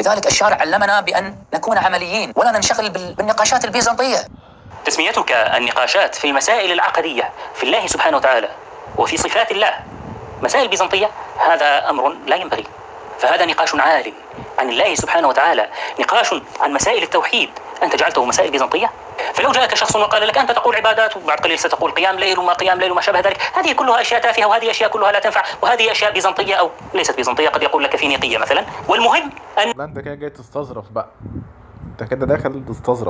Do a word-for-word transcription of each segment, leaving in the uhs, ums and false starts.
ولذلك الشارع علمنا بأن نكون عمليين ولا ننشغل بالنقاشات البيزنطية. تسميتك النقاشات في المسائل العقدية في الله سبحانه وتعالى وفي صفات الله مسائل بيزنطية، هذا أمر لا ينبغي. فهذا نقاش عال عن الله سبحانه وتعالى، نقاش عن مسائل التوحيد أنت جعلته مسائل بيزنطية. فلو جاءك شخص وقال لك أنت تقول عبادات وبعد قليل ستقول قيام ليل وما قيام ليل وما شابه ذلك، هذه كلها أشياء تافهة وهذه أشياء كلها لا تنفع وهذه أشياء بيزنطية أو ليست بيزنطية، قد يقول لك فينيقية مثلا. والمهم أن لا أنت كده جاي تستظرف بقى، أنت كده داخل تستظرف.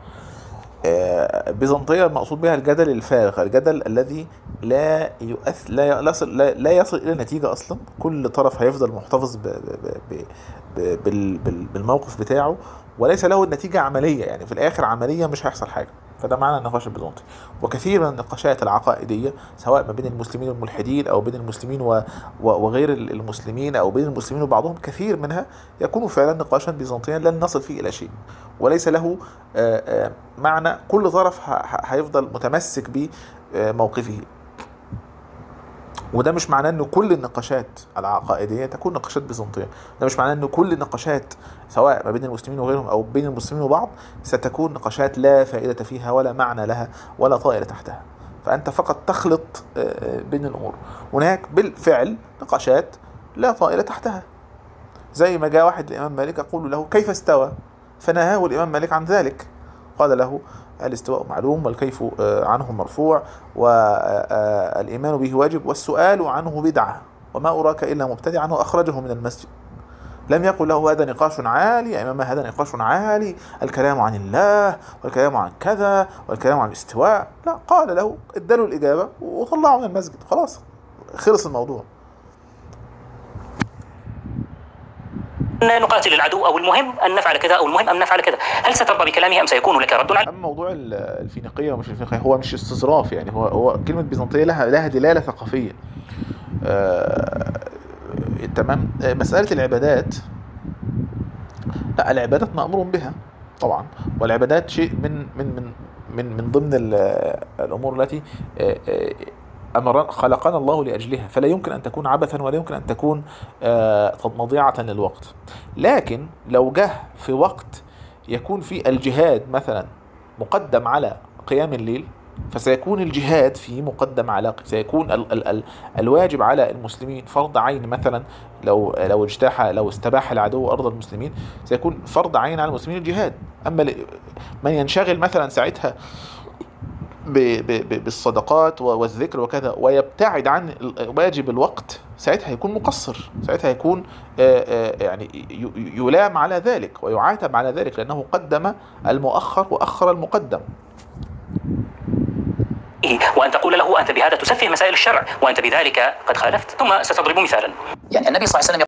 بيزنطية المقصود بها الجدل الفارغ، الجدل الذي لا يؤثر لا يصل لا, لا يصل الى نتيجه اصلا. كل طرف هيفضل محتفظ ب ب ب ب بال بالموقف بتاعه وليس له نتيجه عمليه، يعني في الاخر عمليه مش هيحصل حاجه. فده معنى النقاش البيزنطي. وكثير من النقاشات العقائديه سواء ما بين المسلمين والملحدين او بين المسلمين و وغير المسلمين او بين المسلمين وبعضهم، كثير منها يكون فعلا نقاشا بيزنطيا لن نصل فيه الى شيء وليس له معنى. كل طرف هيفضل متمسك بموقفه. وده مش معناه ان كل النقاشات العقائديه تكون نقاشات بيزنطيه، ده مش معناه ان كل النقاشات سواء ما بين المسلمين وغيرهم او بين المسلمين وبعض ستكون نقاشات لا فائده فيها ولا معنى لها ولا طائر تحتها. فانت فقط تخلط بين الامور. هناك بالفعل نقاشات لا طائر تحتها، زي ما جاء واحد الامام مالك يقول له كيف استوى، فنهاه الامام مالك عن ذلك، قال له الاستواء معلوم والكيف عنه مرفوع والإيمان به واجب والسؤال عنه بدعة وما أراك إلا مبتدعا وأخرجه من المسجد. لم يقل له هذا نقاش عالي يا إمام، هذا نقاش عالي، الكلام عن الله والكلام عن كذا والكلام عن الاستواء. لا، قال له اداله الإجابة وطلعه من المسجد، خلاص خلص الموضوع. نقاتل العدو أو المهم أن نفعل كذا أو المهم أن نفعل كذا، هل سترضى بكلامه أم سيكون لك رد عليه؟ أما موضوع الفينيقية ومش الفينيقية هو مش استظراف، يعني هو هو كلمة بيزنطية لها لها دلالة ثقافية. آه... تمام. مسألة العبادات، لا العبادات مأمور بها طبعا، والعبادات شيء من من من من من ضمن الأمور التي أمر خلقنا الله لأجلها، فلا يمكن أن تكون عبثا ولا يمكن أن تكون مضيعة للوقت. لكن لو جه في وقت يكون في الجهاد مثلا مقدم على قيام الليل، فسيكون الجهاد فيه مقدم على سيكون ال ال ال الواجب على المسلمين فرض عين. مثلا لو لو اجتاح لو استباح العدو أرض المسلمين سيكون فرض عين على المسلمين الجهاد. أما من ينشغل مثلا ساعتها بالصدقات والذكر وكذا ويبتعد عن واجب الوقت، ساعتها هيكون مقصر، ساعتها هيكون يعني يلام على ذلك ويعاتب على ذلك لأنه قدم المؤخر وأخر المقدم. وأن تقول له أنت بهذا تسفه مسائل الشرع وأنت بذلك قد خالفت. ثم ستضرب مثالا. يعني النبي صلى الله عليه وسلم